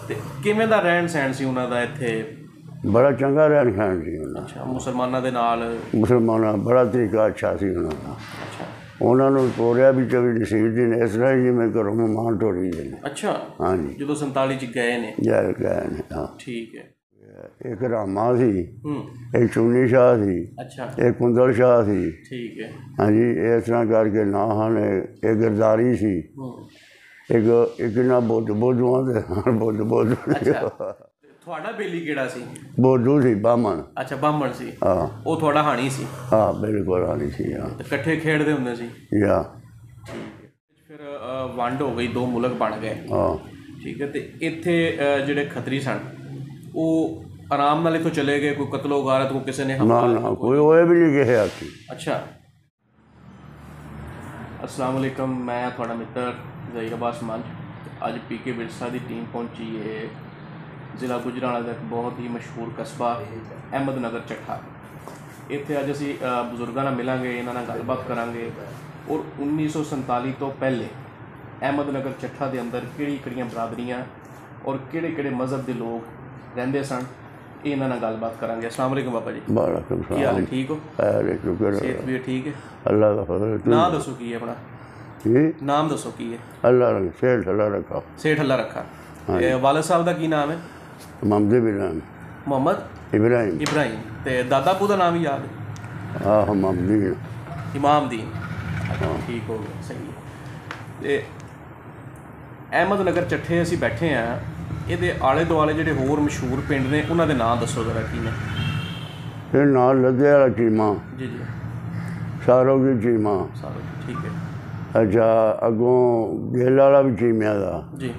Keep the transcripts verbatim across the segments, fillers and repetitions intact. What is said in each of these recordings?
ਤੇ ਕਿਵੇਂ ਦਾ ਰਹਿਣ ਸਹਿਣ ਸੀ ਉਹਨਾਂ ਦਾ ਇੱਥੇ? ਬੜਾ ਚੰਗਾ ਰਹਿਣ ਸਹਿਣ ਸੀ ਉਹਨਾਂ। ਅੱਛਾ, ਮੁਸਲਮਾਨਾਂ ਦੇ ਨਾਲ? ਮੁਸਲਮਾਨਾਂ ਬੜਾ ਤਰੀਕਾ ਅੱਛਾ ਸੀ ਉਹਨਾਂ ਦਾ। ਅੱਛਾ, ਉਹਨਾਂ ਨੂੰ ਤੋਰਿਆ ਵੀ ਚੌਵੀ ਨਸੀਬ ਜੀ ਨੇ, ਇਸ ਤਰ੍ਹਾਂ ਹੀ ਜਿਵੇਂ ਘਰੋਂ ਮਹਿਮਾਨ ਤੋਰੀ ਦੇ ਨੇ। ਅੱਛਾ, ਹਾਂਜੀ, ਜਦੋਂ ਸੰਤਾਲੀ 'ਚ ਗਏ ਨੇ? ਜਾ ਗਏ ਨੇ, ਹਾਂ। ਠੀਕ ਹੈ। ਇੱਕ ਰਾਮਾ ਸੀ, ਹੂੰ, ਇੱਕ ਚੁੰਨੀ ਸ਼ਾਹ ਸੀ, ਅੱਛਾ, ਇੱਕ ਕੁੰਦਲ ਸ਼ਾਹ ਸੀ। ਠੀਕ ਹੈ। ਹਾਂਜੀ, ਇਸ ਤਰ੍ਹਾਂ ਕਰਕੇ ਨਾਂ ਹਨ। ਇਹ ਗਿਰਦਾਰੀ ਸੀ। ਹੂੰ, ਇੱਕ ਇੱਕ ਨਾ ਬੁੱਧ ਬੋਧੂਆਂ ਦੇ ਨਾਲ ਬੁੱਧ ਬੁੱਧ ਅੱਛਾ। ਤੁਹਾਡਾ ਬੇਲੀ ਕਿਹੜਾ ਸੀ? ਬੋਧੂ ਸੀ, ਬਾਹਮਣ। ਅੱਛਾ, ਬਾਹਮਣ ਸੀ। ਹਾਂ, ਉਹ ਤੁਹਾਡਾ ਹਾਣੀ ਸੀ? ਹਾਂ, ਬਿਲਕੁਲ ਹਾਣੀ ਸੀ। ਹਾਂ, ਤੇ ਇਕੱਠੇ ਖੇਡਦੇ ਹੁੰਦੇ ਸੀ? ਯਾ, ਠੀਕ ਹੈ। ਫਿਰ ਅ, ਵੰਡ ਹੋ ਗਈ, ਦੋ ਮੁਲਕ ਬਣ ਗਏ। ਹਾਂ, ਠੀਕ ਹੈ। ਤੇ ਇੱਥੇ ਅ, ਜਿਹੜੇ ਖੱਤਰੀ ਸਨ ਉਹ ਆਰਾਮ ਨਾਲ ਇੱਥੋਂ ਚਲੇ ਗਏ? ਕੋਈ ਕਤਲੋ ਗਾਰਤ ਕੋਈ ਕਿਸੇ ਨੇ ਨਾ ਹਮਲਾ? ਨਾ, ਕੋਈ ਹੋਏ ਵੀ ਨਹੀਂ ਕਿਸੇ ਆਖੀ। ਅੱਛਾ। अस्सलाम वालेकुम, मैं थोड़ा मित्र ज़हीर अब्बास मंच। अज पी के विरसा की टीम पहुंची है ज़िला गुजरांवाला का एक बहुत ही मशहूर कस्बा अहमद नगर चट्ठा। इत्थे अज असीं बजुर्गों नाल मिलांगे, इन्हां नाल गलबात करांगे और उन्नीस सौ संताली तो पहले अहमद नगर चट्ठा के अंदर किहड़ी किहड़ियां बरादरियां और किहड़े किहड़े मज़हब के लोग रहिंदे सन, इन्हां नाल गलबात करांगे। अस्सलाम वालेकुम बाबा जी। वालेकुम की हाल है? ठीक हो? अरे शुक्र, सेहत भी ठीक है? अल्लाह का फजल। नाम दसो की है अपना? जी, नाम दसो की है? अल्लाह रंग सेठ अल्लाह रखा। सेठ अल्लाह रखा। वालिद साहब का की नाम है? मोहम्मद इब्राहिम। मोहम्मद इब्राहिम। इब्राहिम। ते दादा पू का नाम ही याद है? हाँ, मोहम्मद इमाम दीन। अच्छा, ठीक हो गया, सही है। ते अहमद नगर चट्ठे असीं बैठे हैं, ਇਹਦੇ ਆਲੇ ਦੁਆਲੇ ਜਿਹੜੇ ਹੋਰ ਮਸ਼ਹੂਰ ਪਿੰਡ ਨੇ ਉਹਨਾਂ ਦੇ ਨਾਂ ਦੱਸੋ ਜ਼ਰਾ ਕੀ ਨੇ? ਇਹ ਨਾਲ ਲੱਦੇ ਵਾਲਾ ਚੀਮਾ। ਜੀ ਜੀ। ਸਾਰੋ ਦੀ ਚੀਮਾ। ਸਾਰੋ, ਠੀਕ ਹੈ। ਅੱਛਾ, ਅੱਗੋਂ ਗੇਲ ਵਾਲਾ ਵੀ ਚੀਮਿਆਂ ਦਾ। ਜੀ।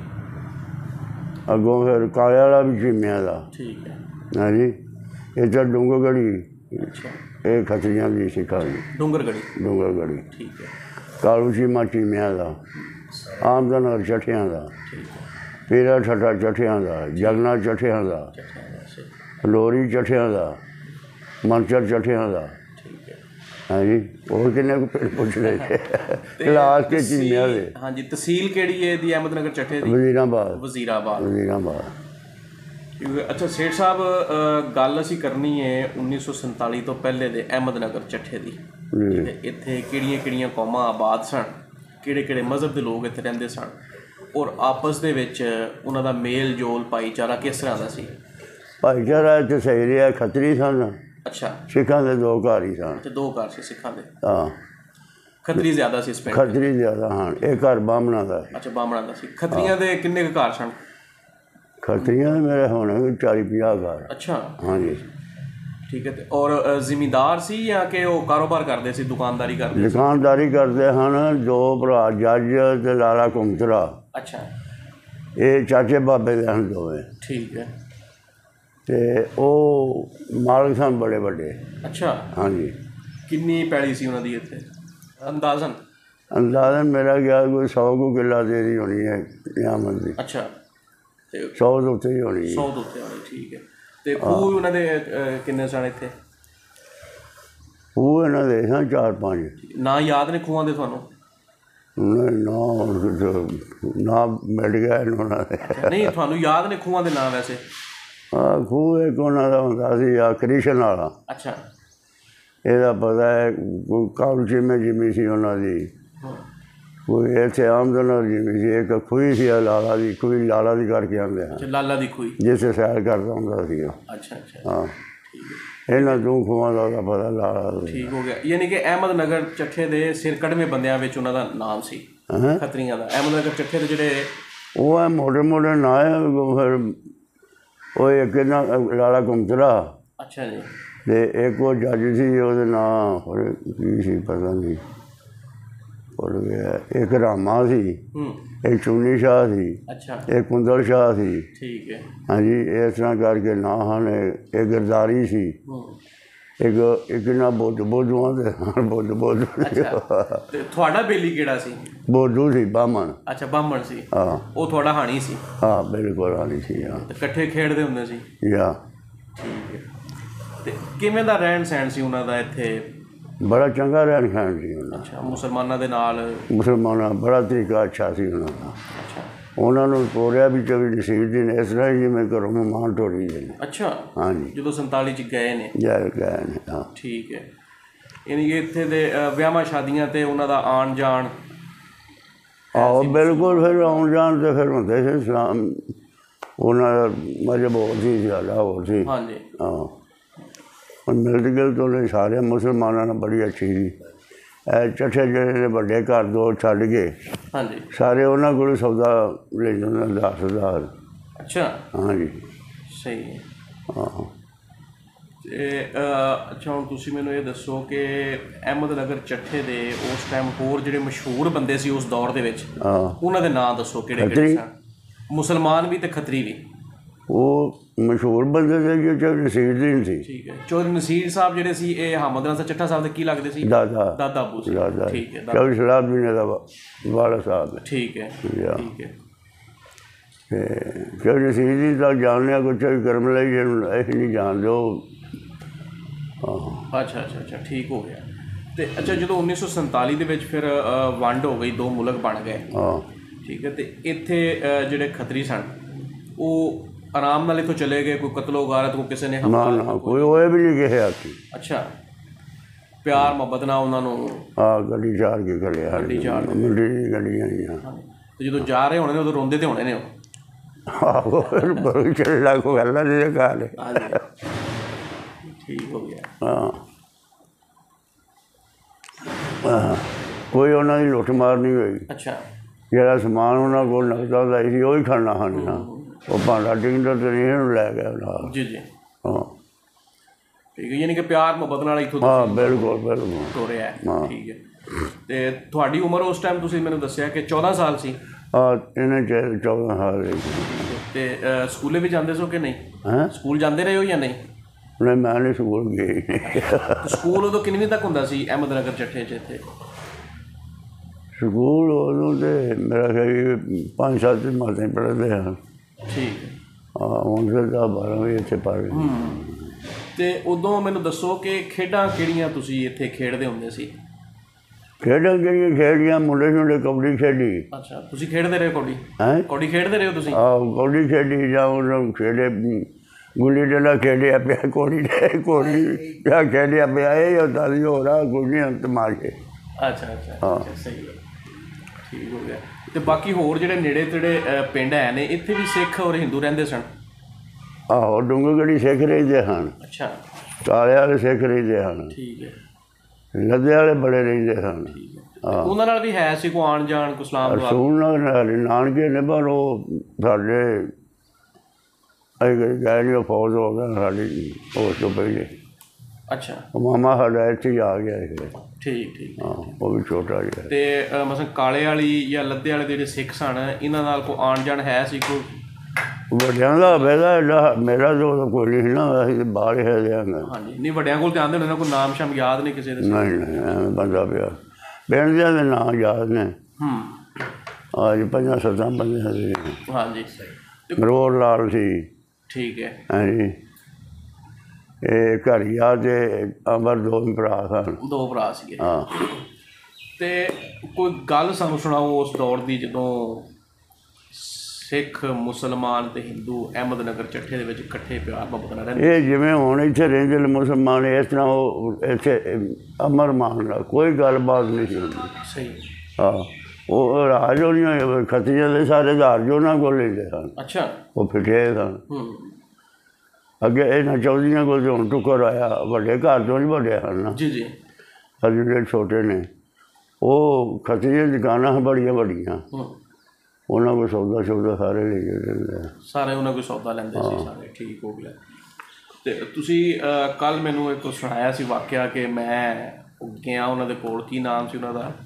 ਅੱਗੋਂ ਫਿਰ ਕਾਲੇ ਵਾਲਾ ਵੀ ਚੀਮਿਆਂ ਦਾ। ਠੀਕ ਹੈ। ਹਾਂਜੀ, ਇਹ ਤਾਂ ਡੂੰਗਰਗੜੀ। ਅੱਛਾ, ਇਹ ਖੱਤਰੀਆਂ ਦੀ ਸਿੱਖਾਂ ਦੀ। ਡੂੰਗਰਗੜੀ। ਡੂੰਗਰਗੜੀ, ਠੀਕ ਹੈ। ਕਾਲੂ ਚੀਮਾ ਚੀਮਿਆਂ ਦਾ। ਆਮਦਨ ਚੱਠਿਆਂ ਦਾ। ਠੀਕ ਹੈ। ਪੀਰਾ ਠੱਠਾ ਚੱਠਿਆਂ ਦਾ। ਜਗਨਾ ਚੱਠਿਆਂ ਦਾ। ਲੋਰੀ ਚੱਠਿਆਂ ਦਾ। ਮੰਚਰ ਚੱਠਿਆਂ ਦਾ। ਠੀਕ ਹੈ। ਹਾਂਜੀ, ਹੋਰ ਕਿੰਨੇ ਕੁ ਪਿੰਡ ਪੁੱਛ ਲਏ ਕਲਾਸ ਕੇ ਚੀਮਿਆਂ ਦੇ। ਹਾਂਜੀ, ਤਹਿਸੀਲ ਕਿਹੜੀ ਹੈ ਇਹਦੀ ਅਹਿਮਦ ਨਗਰ ਚੱਠੇ ਦੀ? ਵਜ਼ੀਰਾਬਾਦ। ਵਜ਼ੀਰਾਬਾਦ। ਵਜ਼ੀਰਾਬਾਦ। ਅੱਛਾ ਸੇਠ ਸਾਹਿਬ, ਗੱਲ ਅਸੀਂ ਕਰਨੀ ਹੈ ਉੱਨੀ ਸੌ ਸੰਤਾਲੀ ਤੋਂ ਪਹਿਲੇ ਦੇ ਅਹਿਮਦ ਨਗਰ ਚੱਠੇ ਦੀ। ਠੀਕ ਹੈ। ਇੱਥੇ ਕਿਹੜੀਆਂ ਕਿਹੜੀਆਂ ਕੌਮਾਂ ਆਬਾਦ ਸਨ, ਕਿਹੜੇ ਕਿਹੜੇ ਮਜ਼ਹਬ ਦੇ ਲੋਕ ਇੱਥੇ ਰਹਿੰਦੇ ਸਨ, ਔਰ ਆਪਸ ਦੇ ਵਿੱਚ ਉਹਨਾਂ ਦਾ ਮੇਲ ਜੋਲ ਭਾਈਚਾਰਾ ਕਿਸ ਤਰ੍ਹਾਂ ਦਾ ਸੀ? ਭਾਈਚਾਰਾ ਇੱਥੇ ਸਹੀ ਰਿਹਾ। ਖੱਤਰੀ ਸਨ। ਅੱਛਾ। ਸਿੱਖਾਂ ਦੇ ਦੋ ਘਰ ਹੀ ਸਨ। ਤੇ ਦੋ ਘਰ ਸੀ ਸਿੱਖਾਂ ਦੇ? ਹਾਂ, ਖੱਤਰੀ ਜ਼ਿਆਦਾ ਸੀ ਇਸ ਪਿੰਡ? ਖੱਤਰੀ ਜ਼ਿਆਦਾ ਹਨ। ਇਹ ਘਰ ਬਾਹਮਣਾ ਦਾ। ਅੱਛਾ, ਬਾਹਮਣਾ ਦਾ ਸੀ। ਖੱਤਰੀਆਂ ਦੇ ਕਿੰਨੇ ਕੁ ਘਰ ਸਨ? ਖੱਤਰੀਆਂ ਦੇ ਮੇਰੇ ਹੋਣੇ ਚਾਲੀ ਪੰਜਾਹ ਘਰ। ਅੱਛਾ, ਹਾਂਜੀ। ਠੀਕ ਹੈ। ਤੇ ਔਰ ਜ਼ਿਮੀਂਦਾਰ ਸੀ ਜਾਂ ਕਿ ਉਹ ਕਾਰੋਬਾਰ ਕਰਦੇ ਸੀ, ਦੁਕਾਨਦਾਰੀ ਕਰਦੇ? ਦੁਕਾਨਦਾਰੀ ਕਰਦੇ ਹਨ। ਦੋ ਭਰਾ ਜੱਜ ਤੇ ਲਾਲਾ ਘੁੰਮਤਰਾ। ਅੱਛਾ। ਇਹ ਚਾਚੇ ਬਾਬੇ ਦੇ ਹਨ ਦੋਵੇਂ। ਠੀਕ ਹੈ। ਤੇ ਉਹ ਮਾਲਕ ਸਨ ਬੜੇ ਵੱਡੇ। ਅੱਛਾ। ਹਾਂਜੀ। ਕਿੰਨੀ ਪੈਲੀ ਸੀ ਉਹਨਾਂ ਦੀ ਇੱਥੇ ਅੰਦਾਜ਼ਨ? ਅੰਦਾਜ਼ਨ ਮੇਰਾ ਗਿਆ ਕੋਈ ਸੌ ਕੁ ਕਿੱਲਾ ਦੇ ਦੀ ਹੋਣੀ ਹੈ ਨਿਆਮਤ ਦੀ। ਅੱਛਾ। ਤੇ ਸੌ ਤੋਂ ਉੱਤੇ ਹੀ ਹੋਣੀ ਹੈ। ਸੌ ਤੋਂ ਉੱਤੇ ਹੋਣੀ, ਠੀਕ ਹੈ। ਤੇ ਖੂਹ ਉਹਨਾਂ ਦੇ ਕਿੰਨੇ ਸਨ ਇੱਥੇ? ਉਹ ਇਹਨਾਂ ਦੇ ਸਨ ਚਾਰ ਪੰਜ। ਨਾਂ ਯਾਦ ਨੇ ਖੂਹਾਂ ਦੇ ਤੁਹਾਨੂੰ? ਨਹੀਂ, ਨਾ ਨਾ ਮਿਲ ਗਿਆ ਇਹਨਾਂ ਦੇ। ਨਹੀਂ, ਤੁਹਾਨੂੰ ਯਾਦ ਨੇ ਖੂਹਾਂ ਦੇ ਨਾਂ ਵੈਸੇ? ਹਾਂ, ਖੂਹ ਇੱਕ ਉਹਨਾਂ ਦਾ ਹੁੰਦਾ ਸੀ ਆ ਕ੍ਰਿਸ਼ਨ ਵਾਲਾ। ਅੱਛਾ। ਇਹਦਾ ਪਤਾ ਹੈ ਕੋਈ ਕਾਲੂ ਚੀਮੇ ਜਿਮੀ ਸੀ ਉਹਨਾਂ ਦੀ, ਕੋਈ ਇੱਥੇ ਆਮਦਨ ਜਿਮੀ ਸੀ। ਇੱਕ ਖੂਹੀ ਸੀ ਲਾਲਾ ਦੀ। ਖੂਹੀ ਲਾਲਾ ਦੀ ਕਰਕੇ ਆਉਂਦੇ ਹਨ। ਲਾਲਾ ਦੀ ਖੂਹੀ ਜਿੱਥੇ ਸੈਰ ਕਰਦਾ ਹੁੰਦਾ ਸੀ। ਅੱਛਾ ਅੱਛਾ। ਹਾਂ, ਇਹਨਾਂ ਦੋ ਖੂਹਾਂ ਦਾ ਉਹਦਾ ਪਤਾ ਲਾਲਾ ਦਾ। ਠੀਕ ਹੋ ਗਿਆ। ਯਾਨੀ ਕਿ ਅਹਿਮਦ ਨਗਰ ਚੱਠੇ ਦੇ ਸਿਰਕੜਵੇਂ ਬੰਦਿਆਂ ਵਿੱਚ ਉਹਨਾਂ ਦਾ ਨਾਮ ਸੀ ਖੱਤਰੀਆਂ ਦਾ। ਅਹਿਮਦ ਨਗਰ ਚੱਠੇ ਦੇ ਜਿਹੜੇ ਉਹ ਹੈ ਮੋਟੇ ਮੋਟੇ ਨਾਂ ਹੈ। ਫਿਰ ਉਹ ਇੱਕ ਨਾ ਲਾਲਾ ਘੁੰਮਤਰਾ। ਅੱਛਾ ਜੀ। ਅਤੇ ਇੱਕ ਉਹ ਜੱਜ ਸੀ, ਉਹਦੇ ਨਾਂ ਹੋਰ ਕੀ ਸੀ ਪਤਾ ਨਹੀਂ, ਭੁੱਲ ਗਿਆ। ਇੱਕ ਰਾਮਾ ਸੀ, ਇੱਕ ਚੁੰਨੀ ਸ਼ਾਹ ਸੀ, ਅੱਛਾ, ਇੱਕ ਕੁੰਦਲ ਸ਼ਾਹ ਸੀ। ਠੀਕ ਹੈ। ਹਾਂਜੀ, ਇਸ ਤਰ੍ਹਾਂ ਕਰਕੇ ਨਾਂ ਹਨ। ਇਹ ਗਿਰਦਾਰੀ ਸੀ। ਇੱਕ ਇੱਕ ਨਾ ਬੁੱਧ ਬੋਧੂਆਂ ਦੇ ਨਾਲ ਬੁੱਧ ਬੁੱਧ। ਤੁਹਾਡਾ ਬੇਲੀ ਕਿਹੜਾ ਸੀ? ਬੋਧੂ ਸੀ, ਬਾਹਮਣ। ਅੱਛਾ, ਬਾਹਮਣ ਸੀ। ਹਾਂ, ਉਹ ਤੁਹਾਡਾ ਹਾਣੀ ਸੀ? ਹਾਂ, ਬਿਲਕੁਲ ਹਾਣੀ ਸੀ। ਹਾਂ, ਇਕੱਠੇ ਖੇਡਦੇ ਹੁੰਦੇ ਸੀ? ਯਾ। ਠੀਕ ਹੈ। ਅਤੇ ਕਿਵੇਂ ਦਾ ਰਹਿਣ ਸਹਿਣ ਸੀ ਉਹਨਾਂ ਦਾ ਇੱਥੇ? ਬੜਾ ਚੰਗਾ ਰਹਿਣ ਸਹਿਣ ਸੀ ਉਹਨਾਂ ਦਾ। ਅੱਛਾ, ਮੁਸਲਮਾਨਾਂ ਦੇ ਨਾਲ? ਮੁਸਲਮਾਨਾਂ ਬੜਾ ਤਰੀਕਾ ਅੱਛਾ ਸੀ ਉਹਨਾਂ ਦਾ। ਅੱਛਾ। ਉਹਨਾਂ ਨੂੰ ਤੋਰਿਆ ਵੀ ਚੌਵੀ ਨਸੀਰੁਦੀਨ ਇਸ ਤਰ੍ਹਾਂ ਹੀ ਜਿਵੇਂ ਘਰੋਂ ਮਹਿਮਾਨ ਤੋਰੀ ਦੇ ਨੇ। ਅੱਛਾ, ਹਾਂਜੀ, ਜਦੋਂ ਸੰਤਾਲੀ 'ਚ ਗਏ ਨੇ। ਜੈ ਗਏ ਨੇ, ਹਾਂ। ਠੀਕ ਹੈ, ਯਾਨੀ ਕਿ ਇੱਥੇ ਦੇ ਅ, ਵਿਆਹਾਂ ਸ਼ਾਦੀਆਂ 'ਤੇ ਉਹਨਾਂ ਦਾ ਆਉਣ ਜਾਣ। ਆਹੋ ਬਿਲਕੁਲ, ਫਿਰ ਆਉਣ ਜਾਣ ਤੇ ਫਿਰ ਹੁੰਦੇ ਸੀ ਇਸਲਾਮ, ਉਹਨਾਂ ਦਾ ਮਜ਼ਹਬ ਹੋਰ ਸੀ, ਜ਼ਿਆਦਾ ਹੋਰ ਸੀ। ਹਾਂਜੀ, ਹਾਂ, ਹੁਣ ਮਿਲਦੀ ਗਿਲਤ ਉਹਨੇ ਸਾਰੇ ਮੁਸਲਮਾਨਾਂ ਨਾਲ ਬੜੀ ਅੱਛੀ ਸੀ। ਇਹ ਚੱਠੇ ਜਿਹੜੇ ਨੇ ਵੱਡੇ ਘਰ ਦੋ ਛੱਡ ਕੇ ਹਾਂਜੀ, ਸਾਰੇ ਉਹਨਾਂ ਕੋਲ ਸੌਦਾ ਲੈ ਜਾਂਦਾ ਦਸ ਹਜ਼ਾਰ। ਅੱਛਾ, ਹਾਂਜੀ, ਸਹੀ ਹੈ। ਹਾਂ। ਅਤੇ ਅੱਛਾ, ਹੁਣ ਤੁਸੀਂ ਮੈਨੂੰ ਇਹ ਦੱਸੋ ਕਿ ਅਹਿਮਦ ਨਗਰ ਚੱਠੇ ਦੇ ਉਸ ਟਾਈਮ ਹੋਰ ਜਿਹੜੇ ਮਸ਼ਹੂਰ ਬੰਦੇ ਸੀ ਉਸ ਦੌਰ ਦੇ ਵਿੱਚ, ਹਾਂ, ਉਹਨਾਂ ਦੇ ਨਾਂ ਦੱਸੋ ਕਿਹੜੇ ਕਿਹੜੇ ਖੱਤਰੀ ਸਨ? ਮੁਸਲਮਾਨ ਵੀ ਅਤੇ ਖੱਤਰੀ ਵੀ। ਉਹ ਮਸ਼ਹੂਰ ਬੰਦੇ ਸੀ ਜੋ ਚੌਧਰੀ ਨਸੀਰੁਦੀਨ ਸੀ। ਠੀਕ ਹੈ, ਚੌਧਰੀ ਨਸੀਰ ਸਾਹਿਬ ਜਿਹੜੇ ਸੀ ਇਹ ਹਮਦ ਨਾਸਰ ਚੱਠਾ ਸਾਹਿਬ ਦੇ ਕੀ ਲੱਗਦੇ ਸੀ? ਦਾਦਾ ਦਾਦਾ ਅੱਬੂ ਸੀ। ਦਾਦਾ ਠੀਕ ਹੈ, ਚੌਧਰੀ ਸਲਾਹਉਦੀਨ ਦਾ ਵਾਲਾ ਸਾਹਿਬ। ਠੀਕ ਹੈ, ਹਾਂ। ਠੀਕ ਹੈ। ਅਤੇ ਚੌਧਰੀ ਨਸੀਰੁਦੀਨ ਦਾ ਜਾਣ ਲਿਆ ਕੁਛ ਕਰਮ ਲਈ ਜਿਹਨੂੰ ਇਹ ਨਹੀਂ ਜਾਣਦੇ ਉਹ। ਹਾਂ, ਅੱਛਾ ਅੱਛਾ ਅੱਛਾ, ਠੀਕ ਹੋ ਗਿਆ। ਅਤੇ ਅੱਛਾ, ਜਦੋਂ ਉੱਨੀ ਸੌ ਸੰਤਾਲੀ ਦੇ ਵਿੱਚ ਫਿਰ ਅ, ਵੰਡ ਹੋ ਗਈ, ਦੋ ਮੁਲਕ ਬਣ ਗਏ। ਹਾਂ, ਠੀਕ ਹੈ, ਅਤੇ ਇੱਥੇ ਅ, ਜਿਹੜੇ ਖੱਤਰੀ ਸਨ ਉਹ ਆਰਾਮ ਨਾਲ ਇੱਥੋਂ ਚਲੇ ਗਏ, ਕੋਈ ਕਤਲੋ ਗਾਰਤ, ਕੋਈ ਕਿਸੇ ਨੇ ਨਾ ਹਮਲਾ? ਨਾ ਕੋਈ ਹੋਏ ਵੀ ਨਹੀਂ ਕਿਸੇ ਆਤੀ। ਅੱਛਾ, ਪਿਆਰ ਮੁਹੱਬਤ ਨਾਲ ਉਹਨਾਂ ਨੂੰ। ਹਾਂ, ਗੱਡੀ ਚਾਰ ਕੇ ਖੜਿਆ, ਗੱਡੀ ਚਾਰ ਕੇ। ਮੰਡੀ ਦੀਆਂ ਗੱਡੀਆਂ ਆਈਆਂ। ਅਤੇ ਜਦੋਂ ਜਾ ਰਹੇ ਹੋਣੇ ਨੇ ਉਦੋਂ ਰੋਂਦੇ ਤੇ ਹੋਣੇ ਨੇ ਉਹ। ਆਹੋ, ਬੜੀ ਚੱਲਾ ਕੋ ਗੱਲਾਂ ਦੀ ਗੱਲ। ਹਾਂਜੀ, ਠੀਕ ਹੋ ਗਿਆ। ਹਾਂ, ਹਾਂ, ਕੋਈ ਉਹਨਾਂ ਦੀ ਲੁੱਟ ਮਾਰ ਨਹੀਂ ਹੋਈ। ਅੱਛਾ, ਜਿਹੜਾ ਸਮਾਨ ਉਹਨਾਂ ਕੋਲ ਨਕਦਾ ਹੁੰਦਾ ਸੀ ਉਹ ਹੀ ਖਾਣਾ ਖਾਣਾ। ਉਹ ਭਾਂਡਾ ਟਿੰਡਰ ਤੇ ਨਹੀਂ ਇਹਨੂੰ ਲੈ ਗਿਆ ਨਾਲ। ਜੀ ਜੀ, ਹਾਂ, ਠੀਕ ਹੈ, ਯਾਨੀ ਕਿ ਪਿਆਰ ਮੁਹੱਬਤ ਨਾਲ ਇੱਥੋਂ ਹਾਂ, ਬਿਲਕੁਲ ਬਿਲਕੁਲ। ਤੋਰਿਆ ਹੈ। ਹਾਂ। ਠੀਕ ਹੈ, ਅਤੇ ਤੁਹਾਡੀ ਉਮਰ ਉਸ ਟਾਈਮ ਤੁਸੀਂ ਮੈਨੂੰ ਦੱਸਿਆ ਕਿ ਚੌਦਾਂ ਸਾਲ ਸੀ। ਹਾਂ, ਇਹਨੇ ਚ ਚੌਦਾਂ ਸਾਲ ਰਹੀ। ਅਤੇ ਅ, ਸਕੂਲੇ ਵੀ ਜਾਂਦੇ ਸੋ ਕਿ ਨਹੀਂ? ਹੈਂ? ਸਕੂਲ ਜਾਂਦੇ ਰਹੇ ਹੋ ਜਾਂ ਨਹੀਂ? ਨਹੀਂ, ਮੈਂ ਨਹੀਂ ਸਕੂਲ ਗਈ। ਤੇ ਸਕੂਲ ਉਦੋਂ ਕਿੰਨਵੀਂ ਤੱਕ ਹੁੰਦਾ ਸੀ ਅਹਿਮਦ ਨਗਰ ਚੱਠੇ 'ਚ ਇੱਥੇ? ਸਕੂਲ ਉਦੋਂ ਤੇ ਮੇਰਾ ਖਿਆਲ ਪੰਜ ਸੱਤ ਮਾਤੇ ਪੜ੍ਹਦੇ ਹਨ। ਠੀਕ ਹੈ। ਹਾਂ, ਹੁਣ ਫਿਰ ਦਸ ਬਾਰਾਂ ਵੀ ਇੱਥੇ ਪੜ੍ਹ ਰਹੇ। ਅਤੇ ਉਦੋਂ ਮੈਨੂੰ ਦੱਸੋ ਕਿ ਖੇਡਾਂ ਕਿਹੜੀਆਂ ਤੁਸੀਂ ਇੱਥੇ ਖੇਡਦੇ ਹੁੰਦੇ ਸੀ? ਖੇਡਾਂ ਕਿਹੜੀਆਂ ਖੇਡੀਆਂ? ਮੁੰਡੇ ਛੁੰਡੇ ਕਬੱਡੀ ਖੇਡੀ। ਅੱਛਾ, ਤੁਸੀਂ ਖੇਡਦੇ ਰਹੇ ਕੌਡੀ? ਹੈਂ? ਕੌਡੀ ਖੇਡਦੇ ਰਹੇ ਹੋ ਤੁਸੀਂ? ਆਹੋ, ਕਬੱਡੀ ਖੇਡੀ ਜਾਂ ਉਹਨਾਂ ਖੇਡੇ, ਗੁੱਲੀ ਡੰਡਾ ਖੇਡਿਆ ਪਿਆ, ਕੋੜੀ ਕੋੜੀ ਜਾਂ ਖੇਡਿਆ ਪਿਆ। ਇਹ ਹੁੰਦਾ ਸੀ, ਹੋ ਰਿਹਾ ਕੁਝ ਨਹੀਂ ਅੰਤ ਮਾਰੇ। ਅੱਛਾ ਅੱਛਾ, ਸਹੀ ਹੈ, ਠੀਕ ਹੋ ਗਿਆ। ਅਤੇ ਬਾਕੀ ਹੋਰ ਜਿਹੜੇ ਨੇੜੇ ਤੇੜੇ ਅ, ਪਿੰਡ ਹੈ ਨੇ, ਇੱਥੇ ਵੀ ਸਿੱਖ ਔਰ ਹਿੰਦੂ ਰਹਿੰਦੇ ਸਨ? ਆਹੋ, ਡੂੰਗਰਗੜ੍ਹੀ ਸਿੱਖ ਰਹਿੰਦੇ ਹਨ, ਅੱਛਾ, ਕਾਲੇ ਵਾਲੇ ਸਿੱਖ ਰਹਿੰਦੇ ਹਨ, ਠੀਕ ਹੈ, ਲੱਦੇ ਵਾਲੇ ਬੜੇ ਰਹਿੰਦੇ ਹਨ। ਠੀਕ ਹੈ। ਤੇ ਉਹਨਾਂ ਨਾਲ ਵੀ ਹੈ ਸੀ ਕੋਈ ਆਉਣ ਜਾਣ, ਕੋਈ ਸਲਾਮ ਦੁਆ? ਰਸੂਲ ਨਾਲ ਨਾਨਕੇ ਨੇ, ਪਰ ਉਹ ਸਾਡੇ ਅਸੀਂ ਗਏ ਨਹੀਂ, ਉਹ ਫੌਜ ਹੋ ਗਿਆ ਸਾਡੀ ਉਸ ਤੋਂ ਪਹਿਲੇ। ਅੱਛਾ, ਉਹ ਮਾਮਾ ਸਾਡਾ ਇੱਥੇ ਹੀ ਆ ਗਿਆ ਸੀ। ਠੀਕ ਠੀਕ। ਹਾਂ, ਉਹ ਵੀ ਛੋਟਾ ਜਿਹਾ। ਅਤੇ ਮਤਲਬ ਕਾਲੇ ਵਾਲੀ ਜਾਂ ਲੱਦੇ ਵਾਲੇ ਦੇ ਜਿਹੜੇ ਸਿੱਖ ਸਨ, ਇਹਨਾਂ ਨਾਲ ਕੋਈ ਆਉਣ ਜਾਣ ਹੈ ਸੀ ਕੋਈ? ਵੱਡਿਆਂ ਦਾ ਹੋਵੇਗਾ, ਐਡਾ ਮੇਰਾ ਤਾਂ ਉਦੋਂ ਕੋਈ ਨਹੀਂ ਸੀ ਨਾ, ਅਸੀਂ ਬਾਹਰ ਹੀ ਹੈ ਦਿਆਂਗੇ। ਹਾਂਜੀ, ਨਹੀਂ ਵੱਡਿਆਂ ਕੋਲ ਧਿਆਨ ਦੇਣਾ, ਕੋਈ ਨਾਮ ਸ਼ਾਮ ਯਾਦ ਨਹੀਂ ਕਿਸੇ ਦੇ? ਨਹੀਂ ਨਹੀਂ, ਐਵੇਂ ਬੰਦਾ ਪਿਆ। ਪਿੰਡ ਦਿਆਂ ਦੇ ਨਾਂ ਯਾਦ ਨੇ। ਹੂੰ, ਅੱਜ ਪੰਜਾਂ ਸੱਤਾਂ ਬੰਦਿਆਂ ਦੇ। ਹਾਂਜੀ, ਮਰੋਰ ਲਾਲ ਸੀ। ਠੀਕ ਹੈ। ਹਾਂਜੀ, ਇਹ ਘਰੀਆ ਅਤੇ ਅੰਬਰ ਦੋ ਭਰਾ ਸਨ। ਦੋ ਭਰਾ ਸੀਗੇ। ਹਾਂ। ਅਤੇ ਕੋਈ ਗੱਲ ਸਾਨੂੰ ਸੁਣਾਓ ਉਸ ਦੌਰ ਦੀ, ਜਦੋਂ ਸਿੱਖ, ਮੁਸਲਮਾਨ ਅਤੇ ਹਿੰਦੂ ਅਹਿਮਦ ਨਗਰ ਚੱਠੇ ਦੇ ਵਿੱਚ ਇਕੱਠੇ ਪਿਆਰ ਮੁਹੱਬਤ ਨਾਲ ਰਹਿੰਦੇ? ਇਹ ਜਿਵੇਂ ਹੁਣ ਇੱਥੇ ਰਹਿੰਦੇ ਨੇ ਮੁਸਲਮਾਨ, ਇਸ ਤਰ੍ਹਾਂ ਉਹ ਇੱਥੇ ਅਮਰ ਮਾਨ ਨਾਲ ਕੋਈ ਗੱਲਬਾਤ ਨਹੀਂ ਸੀ ਹੁੰਦੀ। ਸਹੀ। ਹਾਂ, ਉਹ ਰਾਜ ਉਹਨੀਆਂ ਖੱਤਰੀਆਂ ਦੇ ਸਾਰੇ ਆਧਾਰ ਜੋ ਉਹਨਾਂ ਕੋਲ ਲੈਂਦੇ ਸਨ। ਅੱਛਾ, ਉਹ ਫਿਟੇ ਸਨ। ਹੂੰ, ਅੱਗੇ ਇਹਨਾਂ ਚੌਧਰੀਆਂ ਕੋਲ ਹੁਣ ਟੁੱਕਰ ਆਇਆ, ਵੱਡੇ ਘਰ ਤੋਂ ਨਹੀਂ ਵੱਡੇ ਹਨ ਨਾ, ਜੀ ਜੀ, ਅਜੇ ਜਿਹੜੇ ਛੋਟੇ ਨੇ, ਉਹ ਖੱਤਰੀਆਂ ਦੁਕਾਨਾਂ ਬੜੀਆਂ ਵੱਡੀਆਂ, ਹੂੰ, ਉਹਨਾਂ ਕੋਲ ਸੌਦਾ ਸੌਦਾ ਸਾਰੇ ਲੈ ਕੇ ਦਿੰਦੇ। ਸਾਰੇ ਉਹਨਾਂ ਕੋਈ ਸੌਦਾ ਲੈਂਦੇ ਸੀ ਸਾਰੇ। ਠੀਕ ਹੋ ਗਿਆ। ਅਤੇ ਤੁਸੀਂ ਕੱਲ੍ਹ ਮੈਨੂੰ ਇੱਕ ਸੁਣਾਇਆ ਸੀ ਵਾਕਿਆ ਕਿ ਮੈਂ ਗਿਆ ਉਹਨਾਂ ਦੇ ਕੋਲ, ਕੀ ਨਾਮ ਸੀ ਉਹਨਾਂ ਦਾ,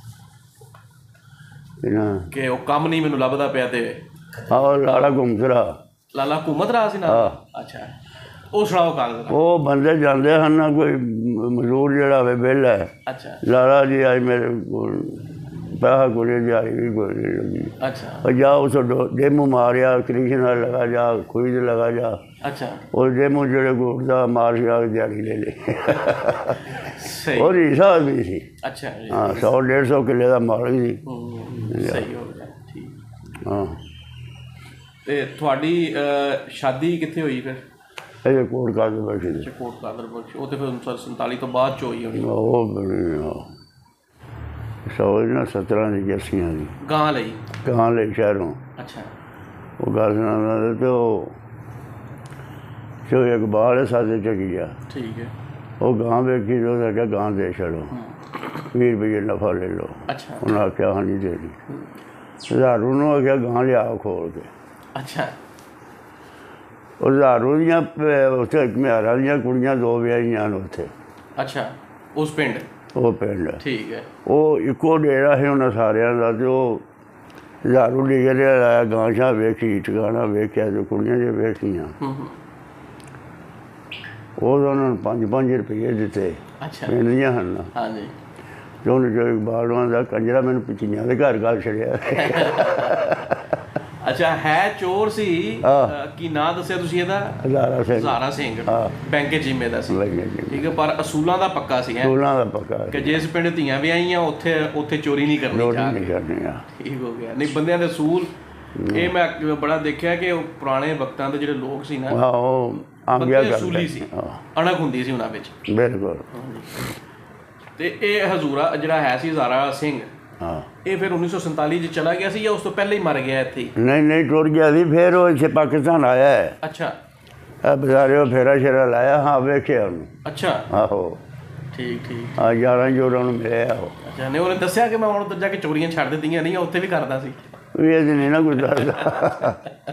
ਕਿ ਉਹ ਕੰਮ ਨਹੀਂ ਮੈਨੂੰ ਲੱਭਦਾ ਪਿਆ, ਅਤੇ ਆਹ ਲਾਲਾ ਘੁੰਮਸਰਾ, ਲਾਲਾ ਘੁੰਮਤ ਰਾਹ ਸੀ ਨਾ? ਅੱਛਾ, ਉਹ ਸੁਣਾਓ ਕੱਲ੍ਹ। ਉਹ ਬੰਦੇ ਜਾਂਦੇ ਹਨ ਨਾ, ਕੋਈ ਮਜ਼ਦੂਰ ਜਿਹੜਾ ਹੋਵੇ ਵਿਹਲਾ ਹੈ। ਅੱਛਾ, ਲਾਲਾ ਜੀ ਅੱਜ ਮੇਰੇ ਕੋਲ ਪੈਸਾ ਕੋਲੇ ਜਾਈ ਵੀ ਕੋਈ ਨਹੀਂ ਲੱਗੀ। ਅੱਛਾ, ਉਹ ਜਾ ਉਸ ਡੇਮੂ ਮਾਰਿਆ, ਕ੍ਰਿਸ਼ਨ ਲਗਾ ਜਾ, ਖੁਈ ਦੇ ਲਗਾ ਜਾ। ਅੱਛਾ, ਉਹ ਡੇਮੂ ਜਿਹੜੇ ਕੋਲ ਦਾ ਮਾਰ ਕੇ ਦਿਹਾੜੀ ਲੈ ਲੈ। ਸਹੀ। ਉਹ ਹਿਸਾਬ ਵੀ ਸੀ। ਅੱਛਾ, ਹਾਂ, ਸੌ ਡੇਢ ਸੌ ਕਿੱਲੇ ਦਾ ਮਾਲ ਸੀ। ਸਹੀ ਹੋ ਗਿਆ। ਠੀਕ। ਹਾਂ ਤੇ ਤੁਹਾਡੀ ਅਹ, ਸ਼ਾਦੀ ਕਿੱਥੇ ਹੋਈ ਫਿਰ? ਇਹ ਕੋਟ ਕਾਦਰ ਬੈਠੀ ਸੀ ਕੋਟ ਕਾਦਰ ਬਖਸ਼, ਉਹ ਤੇ ਫਿਰ ਉੱਨੀ ਸੌ ਸੰਤਾਲੀ ਤੋਂ ਬਾਅਦ ਚ ਹੋਈ ਹੋਣੀ। ਉਹ ਬਣੀ ਸੌ ਨਾ ਸਤਰਾਂ ਦੀ ਜੱਸੀਆਂ ਦੀ ਗਾਂ ਲਈ ਗਾਂ ਲਈ ਸ਼ਹਿਰੋਂ। ਅੱਛਾ। ਉਹ ਗੱਲ ਸੁਣਾਉਂਦਾ ਤੇ ਉਹ ਜੋ ਇਕਬਾਲ ਸਾਦੇ ਚ ਗਿਆ। ਠੀਕ ਹੈ। ਉਹ ਗਾਂ ਵੇਖੀ ਤੇ ਉਹਦਾ ਕਿਹਾ ਗਾਂ ਦੇ ਛੱਡੋ, ਵੀਹ ਰੁਪਈਏ ਨਫਾ ਲੈ ਲਓ। ਅੱਛਾ। ਉਹਨਾਂ ਆਖਿਆ ਹਾਂ ਨਹੀਂ ਦੇਣੀ। ਹਜ਼ਾਰੂ ਨੂੰ ਆਖਿਆ ਗਾਂ ਲਿਆਓ ਖੋਲ ਕੇ। ਅੱਛਾ। ਉਹ ਹਜ਼ਾਰੂ ਦੀਆਂ ਉੱਥੇ ਮਿਆਰਾਂ ਦੀਆਂ ਕੁੜੀਆਂ ਦੋ ਵਿਆਹੀਆਂ ਨੇ ਉੱਥੇ। ਅੱਛਾ। ਉਸ ਪਿੰਡ? ਉਹ ਪਿੰਡ। ਠੀਕ ਹੈ। ਉਹ ਇੱਕੋ ਡੇਰਾ ਸੀ ਉਹਨਾਂ ਸਾਰਿਆਂ ਦਾ, ਅਤੇ ਉਹ ਹਜ਼ਾਰੂ ਲਿਖੇ ਲਾਇਆ ਗਾਂ ਸ਼ਾਹ ਵੇਖੀ, ਟਿਕਾਣਾ ਵੇਖਿਆ ਤੇ ਕੁੜੀਆਂ ਜੇ ਵੇਖੀਆਂ। ਉਹ ਉਹਨਾਂ ਨੂੰ ਪੰਜ ਪੰਜ ਰੁਪਈਏ ਦਿੱਤੇ। ਅੱਛਾ। ਮਿਲਦੀਆਂ ਹਨ। ਹਾਂਜੀ। ਅਤੇ ਉਹਨੂੰ ਜੋ ਇਕਬਾਲ ਦਾ ਕੰਜਰਾ ਮੈਨੂੰ ਪਿੱਛੀਆਂ ਦੇ ਘਰ ਗੱਲ ਛੜਿਆ। ਅੱਛਾ। ਹੈ ਚੋਰ ਸੀ। ਕੀ ਨਾਂ ਦੱਸਿਆ ਤੁਸੀਂ ਇਹਦਾ? ਹਜ਼ਾਰਾ ਸਿੰਘ। ਹਜ਼ਾਰਾ ਸਿੰਘ ਬੈਂਕੇ ਜੀਮੇ ਦਾ ਸੀ। ਠੀਕ ਹੈ। ਪਰ ਅਸੂਲਾਂ ਦਾ ਪੱਕਾ ਸੀ। ਅਸੂਲਾਂ ਦਾ ਪੱਕਾ ਕਿ ਜਿਸ ਪਿੰਡ ਧੀਆਂ ਵਿਆਹੀਆਂ ਉੱਥੇ ਉੱਥੇ ਚੋਰੀ ਨਹੀਂ ਕਰਨੀ। ਨਹੀਂ ਕਰਨੀ। ਠੀਕ ਹੋ ਗਿਆ। ਨਹੀਂ, ਬੰਦਿਆਂ ਦੇ ਅਸੂਲ ਇਹ ਮੈਂ ਬੜਾ ਦੇਖਿਆ ਕਿ ਉਹ ਪੁਰਾਣੇ ਵਕਤਾਂ ਦੇ ਜਿਹੜੇ ਲੋਕ ਸੀ ਨਾ, ਉਹ ਅਸੂਲੀ ਸੀ, ਅਣਖ ਹੁੰਦੀ ਸੀ ਉਹਨਾਂ ਵਿੱਚ। ਬਿਲਕੁਲ। ਤੇ ਇਹ ਹਜ਼ੂਰਾ ਜਿਹੜਾ ਹੈ ਸੀ ਹਜ਼ਾਰਾ ਸਿੰਘ, ਹਾਂ, ਇਹ ਫਿਰ ਉੱਨੀ ਸੌ ਸੰਤਾਲੀ 'ਚ ਚਲਾ ਗਿਆ ਸੀ ਜਾਂ ਉਸ ਤੋਂ ਪਹਿਲਾਂ ਹੀ ਮਰ ਗਿਆ ਇੱਥੇ? ਨਹੀਂ ਨਹੀਂ, ਟੁਰ ਗਿਆ ਸੀ। ਫਿਰ ਉਹ ਇੱਥੇ ਪਾਕਿਸਤਾਨ ਆਇਆ ਹੈ। ਅੱਛਾ। ਇਹ ਬਜ਼ਾਰੇ ਉਹ ਫੇਰਾ ਸ਼ੇਰਾ ਲਾਇਆ। ਹਾਂ, ਵੇਖਿਆ ਉਹਨੂੰ। ਅੱਛਾ। ਆਹੋ। ਠੀਕ ਠੀਕ। ਹਾਂ, ਯਾਰਾਂ ਜੋਰਾਂ ਨੂੰ ਮਿਲਿਆ ਉਹ। ਅੱਛਾ। ਨਹੀਂ, ਉਹਨੇ ਦੱਸਿਆ ਕਿ ਮੈਂ ਹੁਣ ਉੱਧਰ ਜਾ ਕੇ ਚੋਰੀਆਂ ਛੱਡ ਦਿੱਤੀਆਂ ਨਹੀਂ, ਉੱਥੇ ਵੀ ਕਰਦਾ ਸੀ? ਵੀ ਇਹ ਨਹੀਂ ਨਾ ਕੁਝ ਦੱਸਦਾ।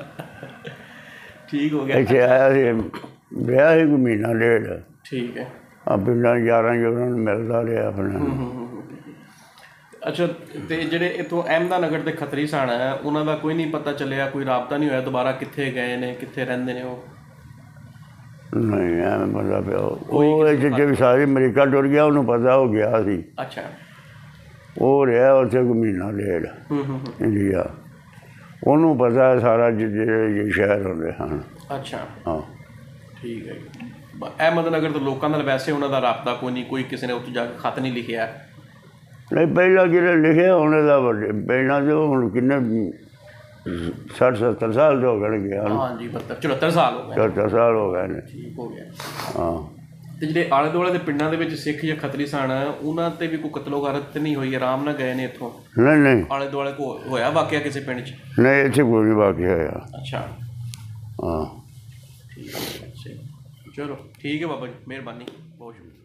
ਠੀਕ ਹੋ ਗਿਆ। ਇੱਥੇ ਆਇਆ ਸੀ, ਰਿਹਾ ਸੀ ਕੋਈ ਮਹੀਨਾ ਡੇਢ। ਠੀਕ ਹੈ। ਆ ਪਿੰਡਾਂ ਯਾਰਾਂ ਜੋਰਾਂ ਨੂੰ ਮਿਲਦਾ ਰਿਹਾ ਆਪਣਾ। ਅੱਛਾ। ਅਤੇ ਜਿਹੜੇ ਇੱਥੋਂ ਅਹਿਮਦਾਨਗਰ ਦੇ ਖੱਤਰੀ ਸਨ, ਉਹਨਾਂ ਦਾ ਕੋਈ ਨਹੀਂ ਪਤਾ ਚੱਲਿਆ? ਕੋਈ ਰਾਬਤਾ ਨਹੀਂ ਹੋਇਆ ਦੁਬਾਰਾ? ਕਿੱਥੇ ਗਏ ਨੇ, ਕਿੱਥੇ ਰਹਿੰਦੇ ਨੇ ਉਹ? ਨਹੀਂ, ਐਵੇਂ ਪਤਾ ਪਿਆ। ਉਹ ਇਹ ਜਿੱਥੇ ਵੀ ਸਾਰੀ ਅਮਰੀਕਾ ਟੁਰ ਗਿਆ, ਉਹਨੂੰ ਪਤਾ ਹੋ ਗਿਆ ਸੀ। ਅੱਛਾ। ਉਹ ਰਿਹਾ ਉੱਥੇ ਕੋਈ ਮਹੀਨਾ ਡੇਢ ਇੰਡੀਆ। ਉਹਨੂੰ ਪਤਾ ਸਾਰਾ ਜਿਹੜੇ ਸ਼ਹਿਰ ਹੁੰਦੇ ਹਨ। ਅੱਛਾ। ਹਾਂ। ਠੀਕ ਹੈ ਜੀ। ਅਹਿਮਦਨਗਰ ਦੇ ਲੋਕਾਂ ਨਾਲ ਵੈਸੇ ਉਹਨਾਂ ਦਾ ਰਾਬਤਾ ਕੋਈ ਨਹੀਂ? ਕੋਈ ਕਿਸੇ ਨੇ ਉੱਥੇ ਜਾ ਕੇ ਖੱਤ ਨਹੀਂ ਲਿਖਿਆ? ਨਹੀਂ, ਪਹਿਲਾਂ ਜਿਹੜੇ ਲਿਖਿਆ ਉਹਨੇ ਦਾ ਵੱਡੇ ਪਹਿਲਾਂ ਦੇ ਹੁਣ ਕਿੰਨੇ ਸੱਠ ਸੱਤਰ ਸਾਲ ਦੇ ਹੋ ਗਏ। ਹਾਂਜੀ, ਚੁਹੱਤਰ ਸਾਲ ਹੋ ਗਏ। ਚੁਹੱਤਰ ਸਾਲ ਹੋ ਗਏ ਨੇ। ਠੀਕ ਹੋ ਗਿਆ। ਹਾਂ। ਅਤੇ ਜਿਹੜੇ ਆਲੇ ਦੁਆਲੇ ਦੇ ਪਿੰਡਾਂ ਦੇ ਵਿੱਚ ਸਿੱਖ ਜਾਂ ਖੱਤਰੀ ਸਨ, ਉਹਨਾਂ 'ਤੇ ਵੀ ਕੋਈ ਕਤਲੋ ਗਾਰਤ ਤਾਂ ਨਹੀਂ ਹੋਈ? ਆਰਾਮ ਨਾਲ ਗਏ ਨੇ ਇੱਥੋਂ? ਨਹੀਂ ਨਹੀਂ। ਆਲੇ ਦੁਆਲੇ ਕੋ ਹੋਇਆ ਵਾਕਿਆ ਕਿਸੇ ਪਿੰਡ 'ਚ? ਨਹੀਂ, ਇੱਥੇ ਕੋਈ ਨਹੀਂ ਵਾਕਿਆ ਹੋਇਆ। ਅੱਛਾ। ਹਾਂ। ਠੀਕ ਹੈ। ਚਲੋ ਠੀਕ ਹੈ ਬਾਬਾ ਜੀ, ਮਿਹਰਬਾਨੀ, ਬਹੁਤ ਸ਼ੁਕਰੀਆ।